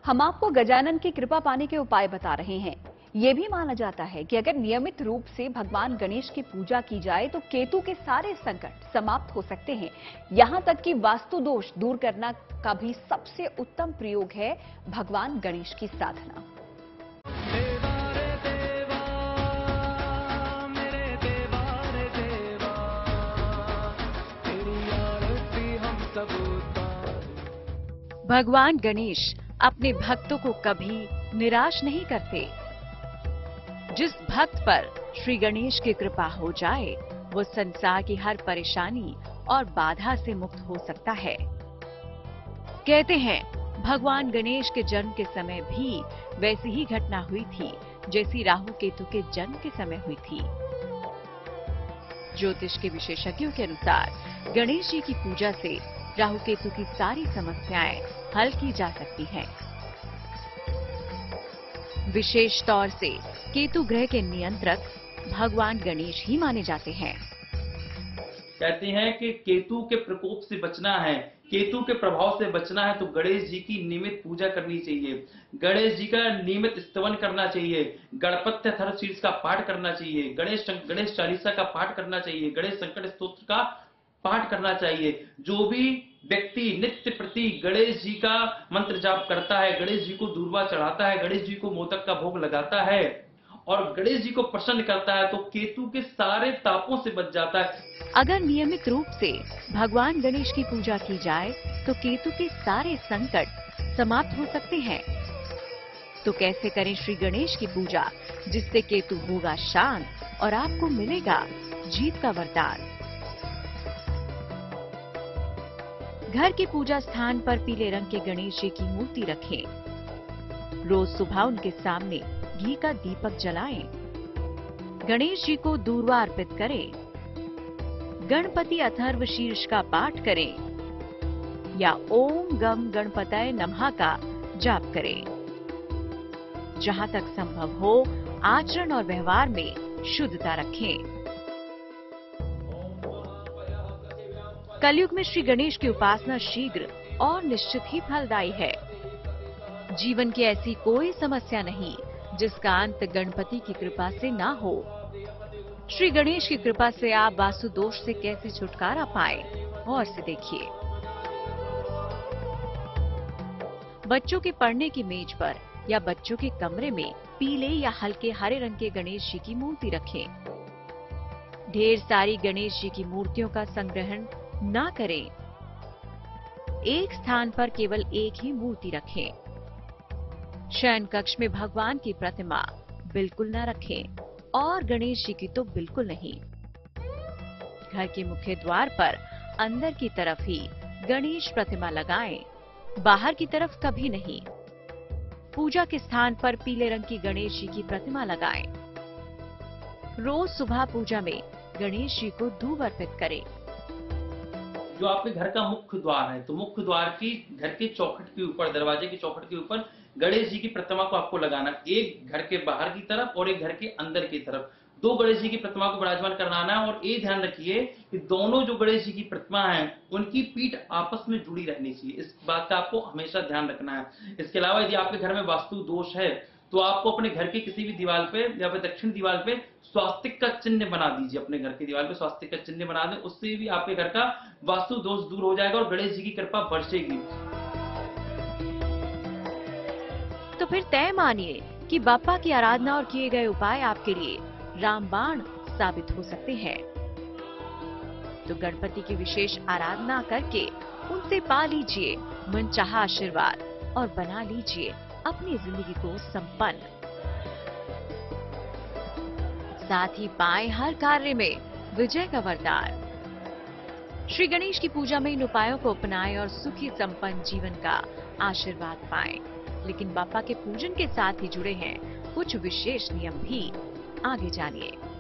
हम आपको गजानन की कृपा पाने के उपाय बता रहे हैं। ये भी माना जाता है कि अगर नियमित रूप से भगवान गणेश की पूजा की जाए तो केतु के सारे संकट समाप्त हो सकते हैं। यहां तक कि वास्तु दोष दूर करना का भी सबसे उत्तम प्रयोग है भगवान गणेश की साधना। भगवान गणेश अपने भक्तों को कभी निराश नहीं करते। जिस भक्त पर श्री गणेश की कृपा हो जाए वो संसार की हर परेशानी और बाधा से मुक्त हो सकता है। कहते हैं भगवान गणेश के जन्म के समय भी वैसी ही घटना हुई थी जैसी राहु केतु के जन्म के समय हुई थी। ज्योतिष के विशेषज्ञों के अनुसार गणेश जी की पूजा से राहु केतु की सारी समस्याएं हल की जा सकती हैं। विशेष तौर से केतु ग्रह के नियंत्रक भगवान गणेश ही माने जाते हैं। कहते हैं कि केतु के प्रकोप से बचना है, केतु के प्रभाव से बचना है तो गणेश जी की नियमित पूजा करनी चाहिए, गणेश जी का नियमित स्तवन करना चाहिए, गणपत्य अथर्व शीर्ष का पाठ करना चाहिए, गणेश चालीसा का पाठ करना चाहिए, गणेश संकट स्तोत्र का पाठ करना चाहिए। जो भी व्यक्ति नित्य प्रति गणेश जी का मंत्र जाप करता है, गणेश जी को दूर्वा चढ़ाता है, गणेश जी को मोदक का भोग लगाता है और गणेश जी को प्रसन्न करता है तो केतु के सारे तापों से बच जाता है। अगर नियमित रूप से भगवान गणेश की पूजा की जाए तो केतु के सारे संकट समाप्त हो सकते हैं। तो कैसे करें श्री गणेश की पूजा जिससे केतु होगा शांत और आपको मिलेगा जीत का वरदान। घर के पूजा स्थान पर पीले रंग के गणेश जी की मूर्ति रखें। रोज सुबह उनके सामने घी का दीपक जलाएं। गणेश जी को दूर्वा अर्पित करें। गणपति अथर्व शीर्ष का पाठ करें या ओम गम गणपतये नमः का जाप करें। जहां तक संभव हो आचरण और व्यवहार में शुद्धता रखें। कलयुग में श्री गणेश की उपासना शीघ्र और निश्चित ही फलदायी है। जीवन की ऐसी कोई समस्या नहीं जिसका अंत गणपति की कृपा से ना हो। श्री गणेश की कृपा से आप वास्तु दोष से कैसे छुटकारा पाएं और से देखिए। बच्चों के पढ़ने की मेज पर या बच्चों के कमरे में पीले या हल्के हरे रंग के गणेश जी की मूर्ति रखें। ढेर सारी गणेश जी की मूर्तियों का संग्रहण ना करें। एक स्थान पर केवल एक ही मूर्ति रखें। शयन कक्ष में भगवान की प्रतिमा बिल्कुल न रखें और गणेश जी की तो बिल्कुल नहीं। घर के मुख्य द्वार पर अंदर की तरफ ही गणेश प्रतिमा लगाएं, बाहर की तरफ कभी नहीं। पूजा के स्थान पर पीले रंग की गणेश जी की प्रतिमा लगाएं। रोज सुबह पूजा में गणेश जी को दूब अर्पित करें। जो आपके घर का मुख्य द्वार है तो मुख्य द्वार की घर के चौखट के ऊपर, दरवाजे की चौखट के ऊपर गणेश जी की प्रतिमा को आपको लगाना। एक घर के बाहर की तरफ और एक घर के अंदर की तरफ दो गणेश जी की प्रतिमा को विराजमान कराना है। और ये ध्यान रखिए कि दोनों जो गणेश जी की प्रतिमा है उनकी पीठ आपस में जुड़ी रहनी चाहिए। इस बात का आपको हमेशा ध्यान रखना है। इसके अलावा यदि आपके घर में वास्तु दोष है तो आपको अपने घर की किसी भी दीवार पे या फिर दक्षिण दीवार पे स्वास्तिक का चिन्ह बना दीजिए। अपने घर की दीवार पे स्वास्तिक का चिन्ह बना दें, उससे भी आपके घर का वास्तु दोष दूर हो जाएगा और गणेश जी की कृपा बरसेगी। तो फिर तय मानिए कि बाप्पा की आराधना और किए गए उपाय आपके लिए रामबाण साबित हो सकते हैं। तो गणपति की विशेष आराधना करके उनसे पा लीजिए मनचाहा आशीर्वाद और बना लीजिए अपनी जिंदगी को संपन्न। साथ ही पाएं हर कार्य में विजय का वरदान। श्री गणेश की पूजा में इन उपायों को अपनाएं और सुखी संपन्न जीवन का आशीर्वाद पाएं। लेकिन बाप्पा के पूजन के साथ ही जुड़े हैं कुछ विशेष नियम भी, आगे जानिए।